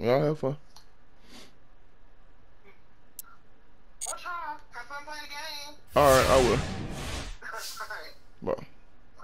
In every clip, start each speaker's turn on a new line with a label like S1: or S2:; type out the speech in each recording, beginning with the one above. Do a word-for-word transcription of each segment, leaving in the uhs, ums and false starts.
S1: Y'all have fun.
S2: What's wrong? Have fun playing the game.
S1: All right, I will.
S2: Alright.
S1: Bye.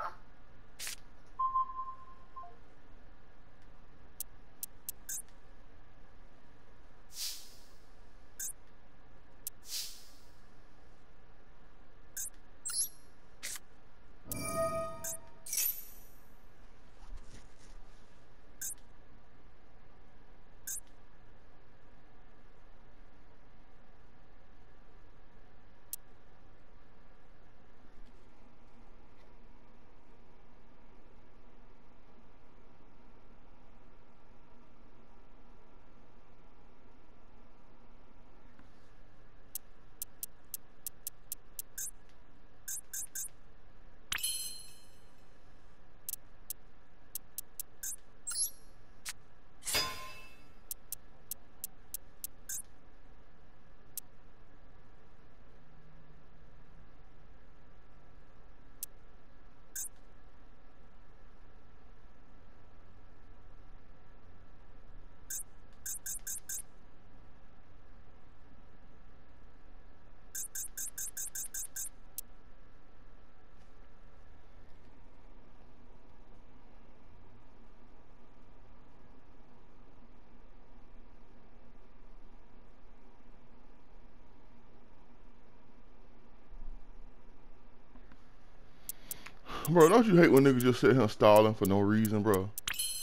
S1: Bro, don't you hate when niggas just sit here stalling for no reason, bro?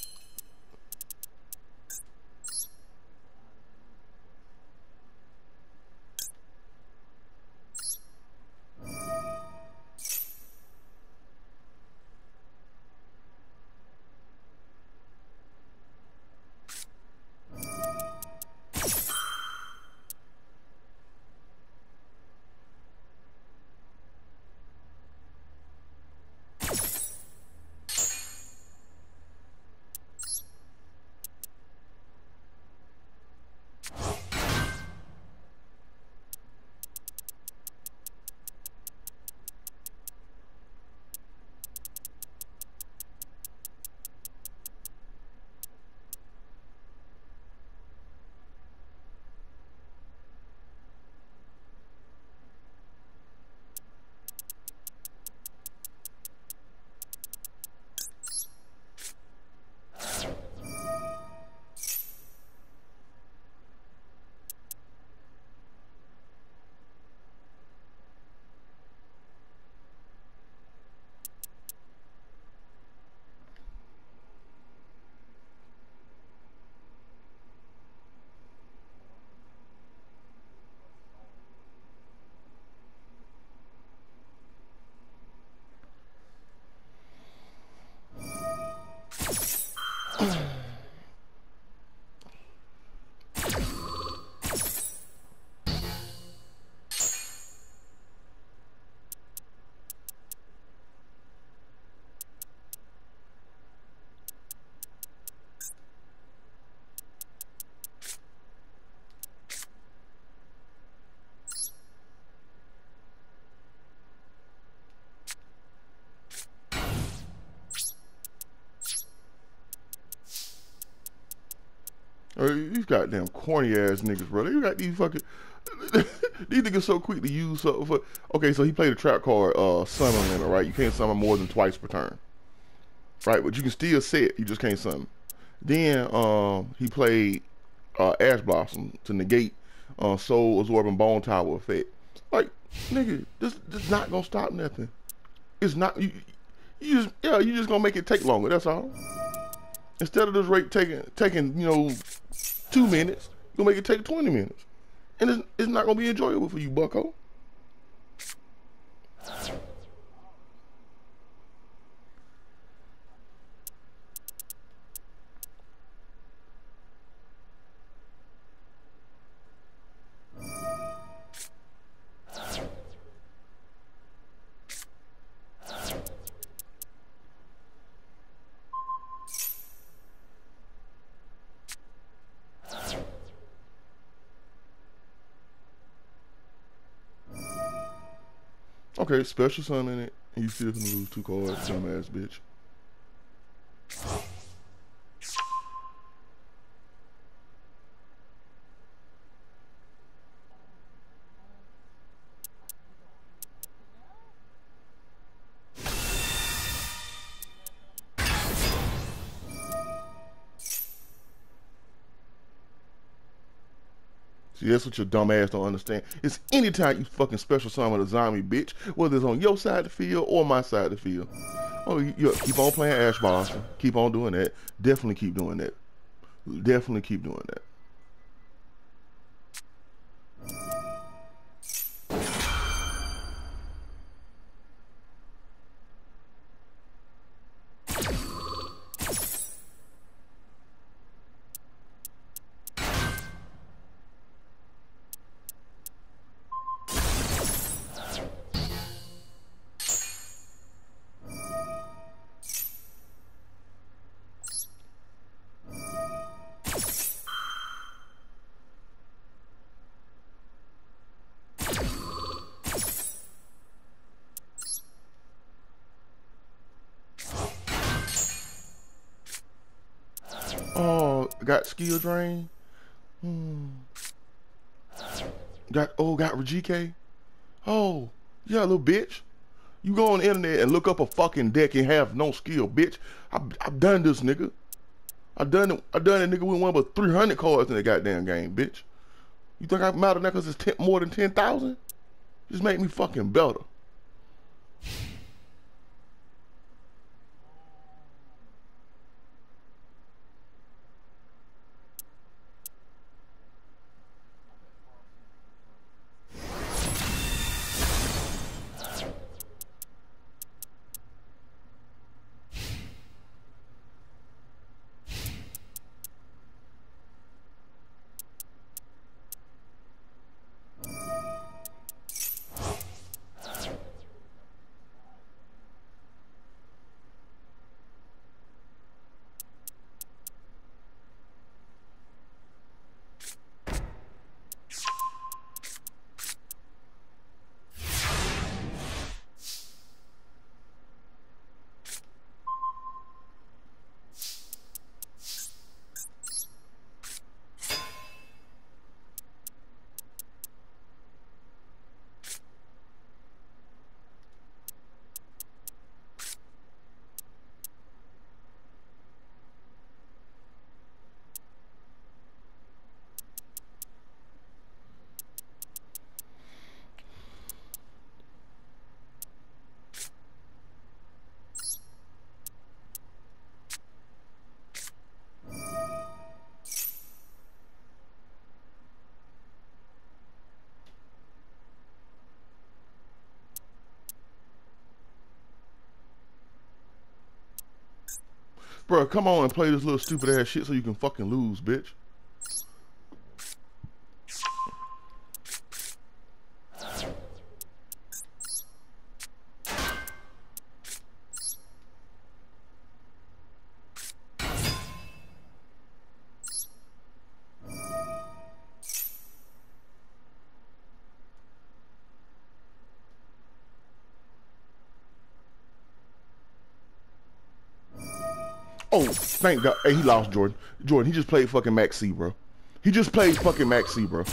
S1: Or these goddamn corny ass niggas, bro. You got these fucking these niggas so quick to use something for. Okay, so he played a trap card, uh, summon limit, right? You can't summon more than twice per turn, right? But you can still set. You just can't summon. Then um, he played uh, Ash Blossom to negate uh, Soul Absorbing Bone Tower effect. Like, nigga, this this not gonna stop nothing. It's not you. You just yeah, you just gonna make it take longer. That's all. Instead of this rate taking taking you know two minutes, you'll make it take twenty minutes, and it's it's not gonna be enjoyable for you, Bucko. Okay, special summon it, and you still can lose two cards, dumbass bitch. See, that's what your dumb ass don't understand. It's anytime you fucking special summon a zombie, bitch, whether it's on your side of the field or my side of the field. Oh, you, you keep on playing Ash Boston. Keep on doing that. Definitely keep doing that. Definitely keep doing that. Oh, got skill drain. Hmm. Got oh, got G K. Oh, yeah, little bitch. You go on the internet and look up a fucking deck and have no skill, bitch. I I've done this, nigga. I done it. I done it, nigga. With one but three hundred cards in the goddamn game, bitch. You think I'm mad at that because it's ten, more than ten thousand? Just make me fucking better. Bro, come on and play this little stupid ass shit so you can fucking lose, bitch. Oh, thank God. Hey, he lost Jordan. Jordan, he just played fucking Max C, bro. He just played fucking Max C, bro.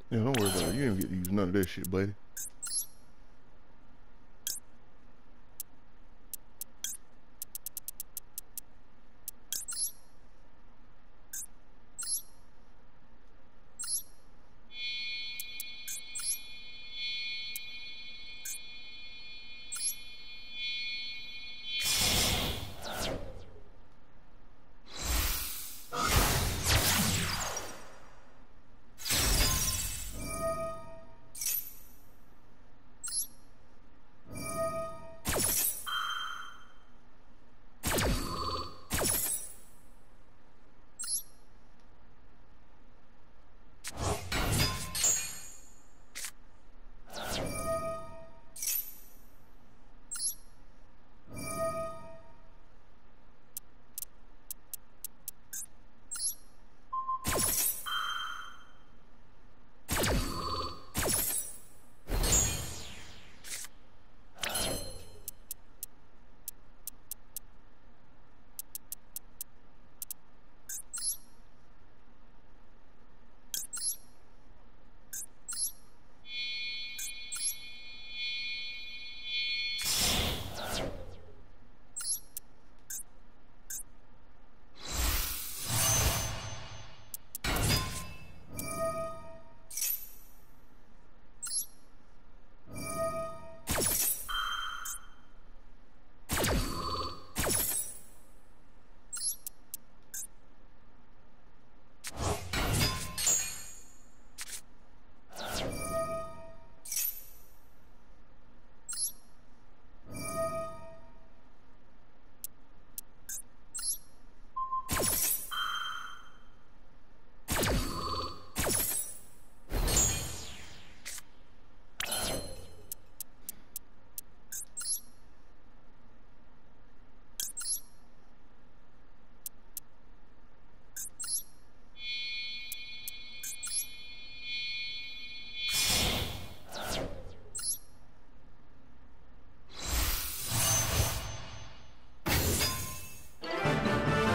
S1: Yeah, don't worry about it. You ain't get to use none of that shit, buddy.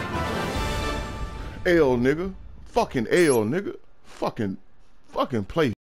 S1: L, nigga. Fucking L, nigga. Fucking, fucking play.